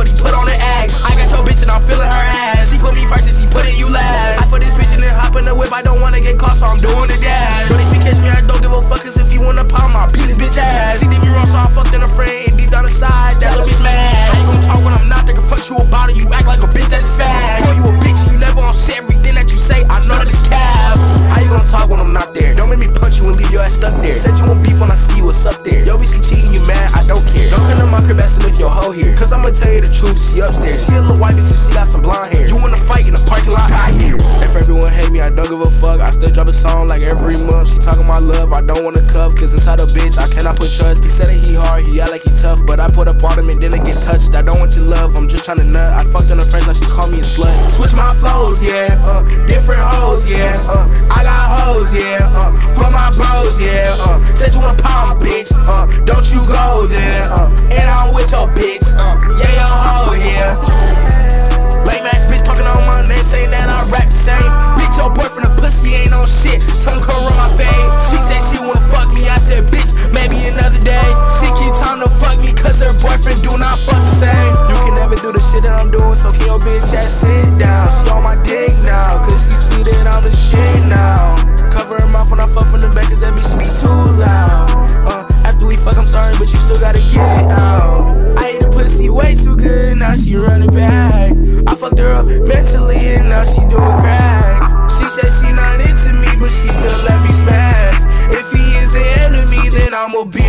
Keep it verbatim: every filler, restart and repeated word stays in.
shorty put on the act. I got your bitch and I'm feeling her ass. She put me first and she put it you last. I for this bitch and then hop in the whip. I don't wanna get caught, so I'm doing the dash. But if you catch me, I don't give a fuck, cause if you wanna pound my beat this bitch ass. She did me wrong, so I fucked in a friend. And deep down inside, that little bitch mad. How you gon' talk when I'm not there? Can fuck you about it. You act like a bitch that's fat. Boy, you a bitch and you never gon' say everything that you say. I know that it's cap. How you gon' talk when I'm not there? Don't make me punch you and leave your ass stuck there. Said you want beef when I see you, what's up there? Yo, bitch, she cheating, you mad? I don't care. Don't come to my crib asking if your hoe here, cause I'ma tell you the truth, she upstairs. She a little white bitch and she got some blonde hair. You wanna fight in the parking lot? I hear. If everyone hate me, I don't give a fuck. I still drop a song like every month. She talking my love, I don't wanna cuff, cause inside a bitch I cannot put trust. He said that he hard, he act like he tough, but I put up on him and then it get touched. I don't want your love, I'm just tryna nut. I fucked on her friends, now she call me a slut. Switch my flows, yeah, uh, different hoes, yeah, uh, I got hoes, yeah, uh, for my bros, yeah, uh, said you wanna pound, bitch, uh, don't you go there, uh, and I'm with your bitch, uh, yeah, your hoe, yeah. Lame ass bitch talking on my name, saying that I rap the same. Bitch, your boyfriend a pussy, ain't on shit. Tell him come run my fade. She said she wanna fuck me, I said bitch, maybe another day. She keep trying to fuck me, cause her boyfriend do not fuck the same. You can never do the shit that I'm doing, so can your bitch ass sit down? She on my dick now, cause she see that I'm the shit now. Cover her mouth when I fuck from the back, cause that bitch be too loud. Uh, after we fuck, I'm sorry, but you still gotta get it out. I ate a pussy way too good, now she running back. I fucked her up mentally and now she doing crack. She said she not into me, but she still let me smash. If he is an enemy, then I'ma be